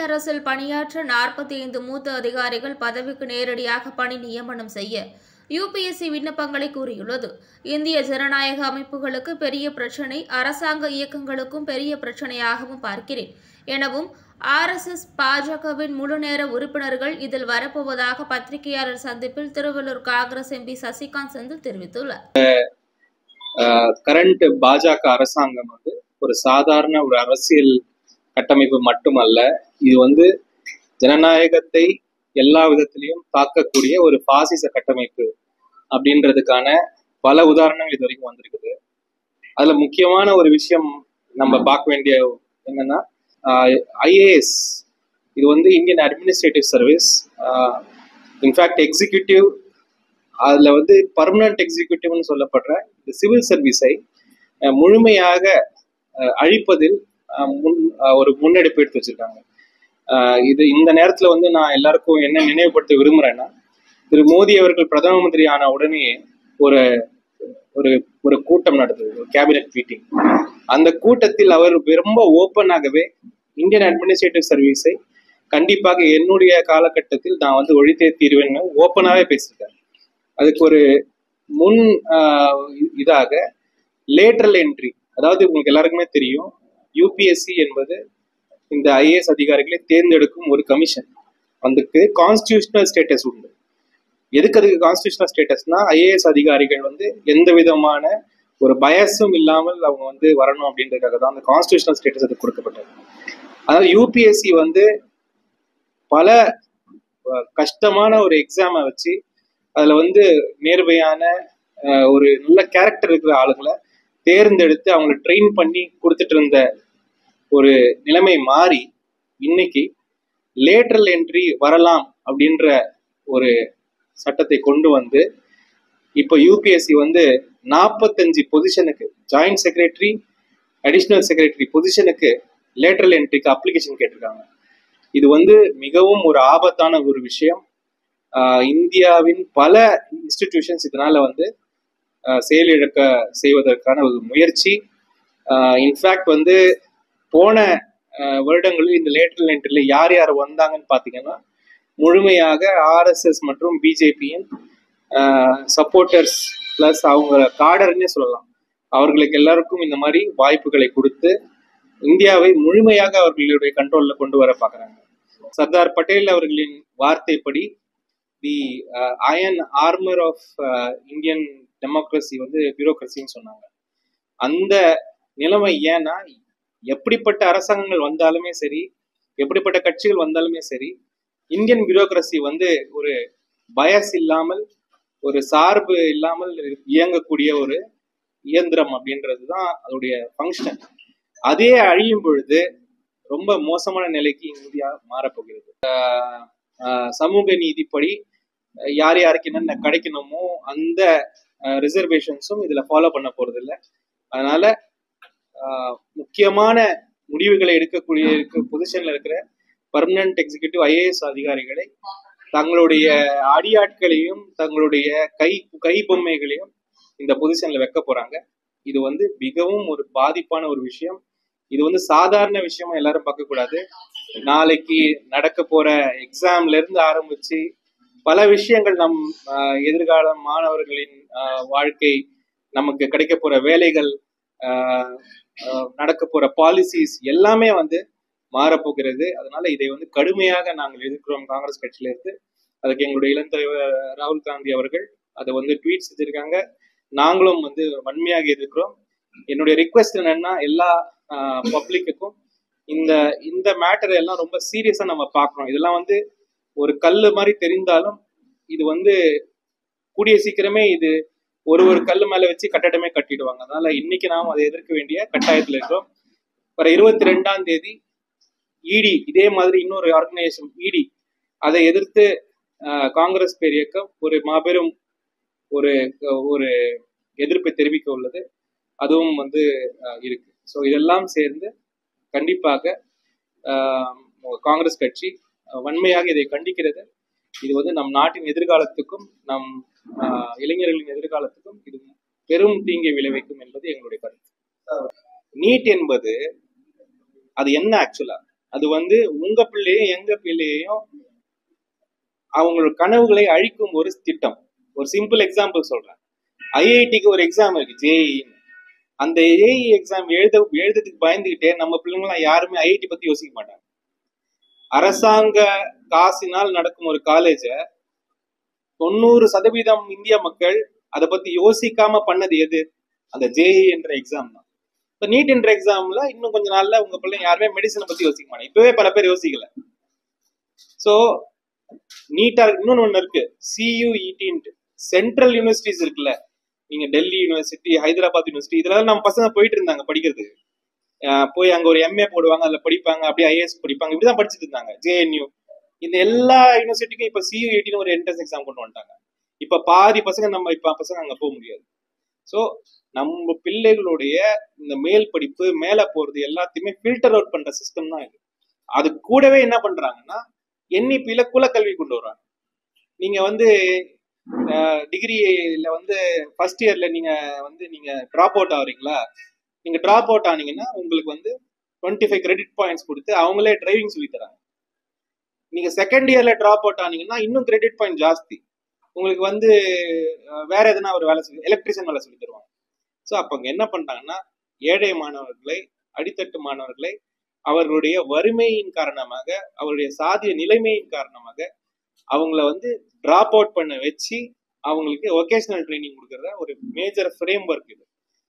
அரசில் பணியாற்ற 45 மூத்த அதிகாரிகள் பதவிக்கு நேரடியாக பணி நியமனம் செய்ய யுபிஎஸ்சி விண்ணப்பங்களை கூறியுள்ளது. இந்திய ஜனநாயக அமைப்புகளுக்கு பெரிய பிரச்சினை, அரசாங்க இயக்கங்களுக்கும் பெரிய பிரச்சினையாகவும் பார்க்கிறேன் எனவும் RSS பாஜகவின் முழுநேர உறுப்பினர்கள் இதில் வரப்போவதாக பத்திரிகையாளர் சந்திப்பில் திருவள்ளூர் காங்கிரஸ் MP சசிகாந்த் செந்தில் தெரிவித்துள்ளார். கரண்ட் பாஜக அரசாங்கம் ஒரு சாதாரண ஒரு அரசியல் கட்டமைப்பு மட்டுமல்ல, இது ஜனநாயகத்தை எல்லா விதத்திலையும் தாக்கக்கூடிய ஒரு பாசிச கட்டமைப்பு அப்படின்றதுக்கான பல உதாரணங்கள் இது வரைக்கும் வந்திருக்குது. அதுல முக்கியமான ஒரு விஷயம் நம்ம பார்க்க வேண்டிய என்னன்னா, IAS இது Indian administrative service, in fact executive, அதுல பர்மனன்ட் எக்ஸிக்யூட்டிவ்னு சொல்லப்படுற இந்த சிவில் சர்வீஸை முழுமையாக அழிப்பதில் ஒரு முன்னெடுப்பு எடுத்து வச்சிருக்காங்க. இந்த நேரத்துல நான் எல்லாருக்கும் என்ன நினைவுபடுத்த விரும்புறேன்னா, திரு மோடி அவர்கள் பிரதம மந்திரி ஆன உடனே ஒரு ஒரு ஒரு கூட்டம் நடந்தது, ஒரு கேபினெட் மீட்டிங். அந்த கூட்டத்தில் அவர் ரொம்ப ஓப்பனாகவே இந்தியன் அட்மினிஸ்ட்ரேட்டிவ் சர்வீஸை கண்டிப்பாக என்னுடைய காலகட்டத்தில் நான் ஒழித்தே தீர்வேன்னு ஓப்பனாகவே பேசியிருக்காரு. அதுக்கு ஒரு முன் இதாக லேட்டரல் என்ட்ரி, அதாவது உங்களுக்கு எல்லாருக்குமே தெரியும், யூபிஎஸ்சி என்பது இந்த IAS அதிகாரிகளை தேர்ந்தெடுக்கும் ஒரு கமிஷன். அதுக்கு கான்ஸ்டிடியூஷனல் ஸ்டேட்டஸ் உண்டு. எதுக்கு அதுக்கு கான்ஸ்டிடியூஷனல் ஸ்டேட்டஸ்னா, IAS அதிகாரிகள் எந்த விதமான ஒரு பயஸும் இல்லாமல் அவங்க வரணும் அப்படின்றதுக்காக தான் அந்த கான்ஸ்டிடியூஷனல் ஸ்டேட்டஸ் அதுக்கு கொடுக்கப்பட்டது. அதாவது யூபிஎஸ்சி பல கஷ்டமான ஒரு எக்ஸாமை வச்சு அதுல நேர்மையான ஒரு நல்ல கேரக்டர் இருக்கிற ஆளுங்களை தேர்ந்தெடுத்து அவங்களை ட்ரெயின் பண்ணி கொடுத்துட்டு இருந்த ஒரு நிலைமை மாறி இன்னைக்கு லேட்டரல் என்ட்ரி வரலாம் அப்படின்ற ஒரு சட்டத்தை கொண்டு இப்போ யூபிஎஸ்சி 45 பொசிஷனுக்கு, ஜாயிண்ட் செக்ரட்டரி, அடிஷனல் செக்ரட்டரி பொசிஷனுக்கு லேட்டரல் என்ட்ரிக்கு அப்ளிகேஷன் கேட்டிருக்காங்க. இது மிகவும் ஒரு ஆபத்தான ஒரு விஷயம். இந்தியாவின் பல இன்ஸ்டிடியூஷன்ஸ் இதனால செயலிழக்க செய்வதற்கான ஒரு முயற்சி. இன்ஃபேக்ட் போன வருடங்களில் இந்த லேட்டரல் என்ட்ரில யார் யார் வந்தாங்கன்னு பார்த்தீங்கன்னா, முழுமையாக RSS மற்றும் பிஜேபியின் சப்போர்ட்டர்ஸ் பிளஸ் அவங்க காடர்னே சொல்லலாம். அவர்களுக்கு எல்லாருக்கும் இந்த மாதிரி வாய்ப்புகளை கொடுத்து இந்தியாவை முழுமையாக அவர்களுடைய கண்ட்ரோல்ல கொண்டு வர பார்க்குறாங்க. சர்தார் பட்டேல் அவர்களின் வார்த்தைப்படி the iron armour of Indian democracy பியூரோக்ரஸின்னு சொன்னாங்க. அந்த நிலைமை ஏன்னா, எப்படிப்பட்ட அரசாங்கங்கள் வந்தாலுமே சரி, எப்படிப்பட்ட கட்சிகள் வந்தாலுமே சரி, இந்தியன் பியூரோக்ரஸி ஒரு பயஸ் இல்லாமல், ஒரு சார்பு இல்லாமல் இயங்கக்கூடிய ஒரு இயந்திரம் அப்படின்றது தான் அதோடைய ஃபங்க்ஷன். அதே அழியும் பொழுது ரொம்ப மோசமான நிலைக்கு இந்தியா மாறப்போகிறது. சமூக நீதிப்படி யார் யாருக்கு என்னென்ன கிடைக்கணுமோ அந்த ரிசர்வேஷன்ஸும் இதுல ஃபாலோ பண்ண போறது இல்லை. அதனால முக்கியமான முடிவுகளை எடுக்கக்கூடிய பொசிஷன்ல இருக்கிற பர்மனன்ட் எக்ஸிக்யூட்டிவ் IAS அதிகாரிகளை தங்களுடைய அடியாட்களையும் தங்களுடைய கை பொம்மைகளையும் இந்த பொசிஷன்ல வைக்க போறாங்க. இது மிகவும் ஒரு பாதிப்பான ஒரு விஷயம். இது சாதாரண விஷயமா எல்லாரும் பார்க்க கூடாது. நாளைக்கு நடக்க போற எக்ஸாம்ல இருந்து ஆரம்பிச்சு பல விஷயங்கள் நம் எதிர்கால மாணவர்களின் வாழ்க்கை, நமக்கு கிடைக்க போற வேலைகள், நடக்க போற பாலிசிஸ் எல்லாமே மாறப்போகிறது. அதனால இதை கடுமையாக நாங்கள் எதிர்க்கிறோம் காங்கிரஸ் கட்சியில இருந்து. அதுக்கு எங்களுடைய இளம் தலைவர் ராகுல் காந்தி அவர்கள் அதை ட்வீட் செஞ்சிருக்காங்க. நாங்களும் வன்மையாக எதிர்க்கிறோம். என்னுடைய ரிக்வெஸ்ட் என்னன்னா, எல்லா பப்ளிக்குக்கும் இந்த மேட்டர் எல்லாம் ரொம்ப சீரியஸா நம்ம பார்க்கணும். இதெல்லாம் ஒரு கல்லு மாதிரி தெரிந்தாலும் இது கூடிய சீக்கிரமே இது ஒரு கல்லு மேல வச்சு கட்டடமே கட்டிடுவாங்க. அதனால இன்னைக்கு நாம் அதை எதிர்க்க வேண்டிய கட்டாயத்தில் இருக்கிறோம். வர 22ஆம் தேதி இடி இதே மாதிரி இன்னொரு ஆர்கனைசேஷன் இடி அதை எதிர்த்து காங்கிரஸ் பேர் இயக்கம் ஒரு மாபெரும் ஒரு ஒரு எதிர்ப்பை தெரிவிக்க உள்ளது. அதுவும் இருக்கு. ஸோ இதெல்லாம் சேர்ந்து கண்டிப்பாக காங்கிரஸ் கட்சி வன்மையாக இதை கண்டிக்கிறது. இது நம் நாட்டின் எதிர்காலத்துக்கும் நம் இளைஞர்களின் எதிர்காலத்துக்கும் இது பெரும் தீங்கை விளைவிக்கும் என்பது எங்களுடைய கருத்து. நீட் என்பது அது என்ன ஆக்சுவலா அது வந்து உங்க பிள்ளையும் எங்க பிள்ளையையும் அவங்களோட கனவுகளை அழிக்கும் ஒரு திட்டம். ஒரு சிம்பிள் எக்ஸாம்பிள் சொல்றேன். ஐஐடிக்கு ஒரு எக்ஸாம் இருக்கு, ஜேஇ. அந்த ஏஇ எக்ஸாம் எழுதுறதுக்கு பயந்துகிட்டே நம்ம பிள்ளைங்களாம் யாருமே ஐஐடி பத்தி யோசிக்க மாட்டாங்க. அரசாங்க காசினால் நடக்கும் ஒரு காலேஜ 90% இந்திய மக்கள் அதை பத்தி யோசிக்காம பண்ணது எது? அந்த ஜேஇ என்ற எக்ஸாம் தான். இப்போ நீட் என்ற எக்ஸாம்ல இன்னும் கொஞ்ச நாள்ல உங்க பிள்ளைங்க யாருமே மெடிசனை பத்தி யோசிக்க மாட்டாங்க. இப்பவே பல பேர் யோசிக்கல. ஸோ நீட்டா இன்னொன்னு ஒண்ணு இருக்கு, சியூஇடின்ட்டு. சென்ட்ரல் யூனிவர்சிட்டிஸ் இருக்குல்ல, நீங்க டெல்லி யூனிவர்சிட்டி, ஹைதராபாத் யூனிவர்சிட்டி, இதெல்லாம் நம்ம பசங்க போயிட்டு இருந்தாங்க படிக்கிறதுக்கு. போய் அங்க ஒரு எம்ஏ போடுவாங்க, அதுல படிப்பாங்க, அப்படியே ஐஏஎஸ் படிப்பாங்க, இப்படிதான் படிச்சுட்டு இருந்தாங்க. ஜேஎன்யூ, இந்த எல்லா யூனிவர்சிட்டிக்கும் இப்ப சியூஇடின்னு ஒரு என்ட்ரன்ஸ் எக்ஸாம் கொண்டு வந்துட்டாங்க. இப்ப பாதி பசங்க பசங்க அங்க போக முடியாது. ஸோ நம்ம பிள்ளைகளுடைய இந்த மேல் படிப்பு மேல போறது எல்லாத்தையுமே ஃபில்டர் அவுட் பண்ற சிஸ்டம் தான் இது. அது கூடவே என்ன பண்றாங்கன்னா என்இபியில குலக்கல்வி கொண்டு வர்றாங்க. நீங்க வந்து டிகிரியில வந்து ஃபர்ஸ்ட் இயர்ல நீங்க டிராப் அவுட் ஆகுறீங்களா? நீங்க டிராப் அவுட் ஆனீங்கன்னா உங்களுக்கு வந்து 25 கிரெடிட் பாயிண்ட்ஸ் கொடுத்து அவங்களே டிரைவிங் சொல்லி தராங்க. நீங்க செகண்ட் இயர்ல டிராப் அவுட் ஆனீங்கன்னா இன்னும் கிரெடிட் பாயிண்ட் ஜாஸ்தி, உங்களுக்கு வந்து வேற எதனா ஒரு வேலை சொல்லி, எலக்ட்ரிஷியன் வேலை சொல்லி தருவாங்க. ஸோ அப்போ அங்கே என்ன பண்றாங்கன்னா ஏழை மாணவர்களை, அடித்தட்டு மாணவர்களை அவர்களுடைய வறுமையின் காரணமாக, அவருடைய சாதிய நிலைமையின் காரணமாக அவங்கள வந்து டிராப் அவுட் பண்ண வச்சு அவங்களுக்கு வொகேஷனல் ட்ரைனிங் கொடுக்கறத ஒரு மேஜர் ஃப்ரேம் ஒர்க் இது.